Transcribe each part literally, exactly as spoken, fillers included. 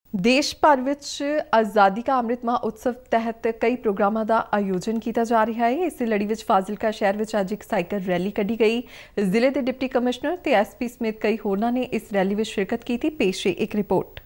देश भर विच आज़ादी का अमृत महोत्सव तहत कई प्रोग्रामां दा आयोजन किया जा रहा है। इस लड़ी विच फाजिलका शहर विच अज एक साइकिल रैली कढ़ी गई। जिले के डिप्टी कमिश्नर ते एस पी समेत कई होरनां ने इस रैली विच शिरकत की। पेश है एक रिपोर्ट।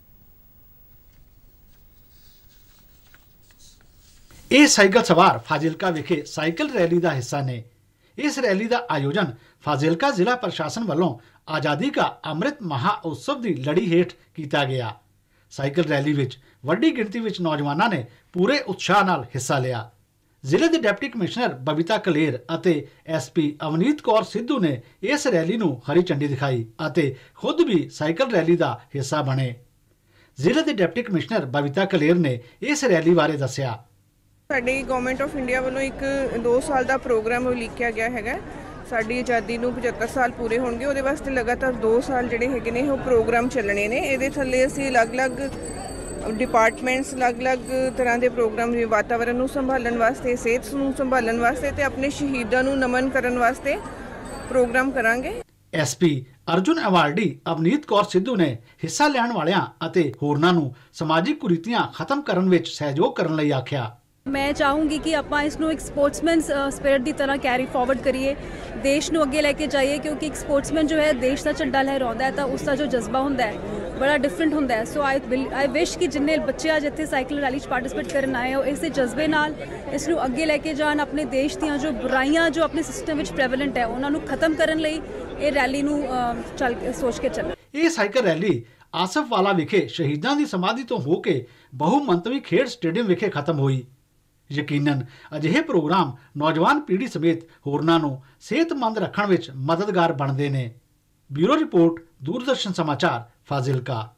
ये साइकिल सवार फाजिलका विखे साइकिल रैली का हिस्सा ने। इस रैली का आयोजन फाजिलका जिला प्रशासन वालों आज़ादी का अमृत महोत्सव की लड़ी हेठ किया गया। साइकिल रैली विच वड्डी गिणती विच नौजवानों ने पूरे उत्साह नाल हिस्सा लिया। जिले के डिप्टी कमिश्नर बबीता कलेर अते एस पी अवनीत कौर सिद्धू ने इस रैली नूं हरी झंडी दिखाई अते खुद भी साइकिल रैली का हिस्सा बने। जिले के डिप्टी कमिश्नर बबीता कलेर ने इस रैली बारे दस्सिया। साडी गवर्नमेंट ऑफ इंडिया वालों एक दो साल का प्रोग्राम लिखिया गया है। साडी आज़ादी नूं पचहत्तर साल पूरे होणगे, उहदे वास्ते लगातार दो साल जिहड़े हैगे ने वो प्रोग्राम चलने ने। इहदे थल्ले असीं अलग-अलग डिपार्टमेंट्स अलग-अलग तरह के प्रोग्राम जिवें वातावरण नूं संभालण वास्ते, सेहत नूं संभालण वास्ते ते अपने शहीदां नूं नमन करन वास्ते प्रोग्राम करांगे। S P Arjun awardee Avneet Kaur Sidhu ने हिस्सा लैण वालियां अते होरनां नूं समाजिक कुरीतियां खत्म करन विच सहयोग करन लई आखिया। मैं चाहूँगी कि ਆਪਾਂ ਇਸ ਨੂੰ ਇੱਕ ਸਪੋਰਟਸਮੈਨ ਸਪਿਰਿਟ ਦੀ ਤਰ੍ਹਾਂ ਕੈਰੀ ਫਾਰਵਰਡ ਕਰੀਏ, ਦੇਸ਼ ਨੂੰ ਅੱਗੇ ਲੈ ਕੇ ਜਾਈਏ, ਕਿਉਂਕਿ ਇੱਕ ਸਪੋਰਟਸਮੈਨ ਜੋ ਹੈ ਦੇਸ਼ ਦਾ ਝੰਡਾ ਲਹਿਰਾਉਂਦਾ ਹੈ ਤਾਂ ਉਸ ਦਾ ਜੋ ਜਜ਼ਬਾ ਹੁੰਦਾ ਹੈ ਬੜਾ ਡਿਫਰੈਂਟ ਹੁੰਦਾ ਹੈ। ਸੋ ਆਈ ਆਈ ਵਿਸ਼ ਕਿ ਜਿੰਨੇ ਬੱਚੇ ਅੱਜ ਇੱਥੇ ਸਾਈਕਲ ਰੈਲੀ 'ਚ ਪਾਰਟਿਸਿਪੇਟ ਕਰਨ ਆਏ ਹੋ ਇਸੇ ਜਜ਼ਬੇ ਨਾਲ ਇਸ ਨੂੰ ਅੱਗੇ ਲੈ ਕੇ ਜਾਣ, ਆਪਣੇ ਦੇਸ਼ ਦੀਆਂ ਜੋ ਬੁਰਾਈਆਂ ਜੋ ਆਪਣੇ ਸਿਸਟਮ ਵਿੱਚ ਪ੍ਰੈਵਲੈਂਟ ਹੈ ਉਹਨਾਂ ਨੂੰ ਖਤਮ ਕਰਨ ਲਈ ਇਹ ਰੈਲੀ ਨੂੰ ਚੱਲ ਸੋਚ ਕੇ ਚੱਲਣ। ਇਹ ਸਾਈਕਲ ਰੈਲੀ ਆਸਫ ਵਾਲਾ ਵਿਖੇ ਸ਼ਹੀਦਾਂ ਦੀ ਸਮਾਧੀ ਤੋਂ ਹੋ ਕੇ ਬਹੁ-ਮੰਤਵੀ ਖੇਡ ਸਟੇਡੀਅਮ ਵਿਖੇ ਖਤਮ ਹੋਈ। यकीनन अजिहे प्रोग्राम नौजवान पीढ़ी समेत होरनां नूं सेहतमंद रखण विच मददगार बनदे ने। ब्यूरो रिपोर्ट, दूरदर्शन समाचार, फाजिलका।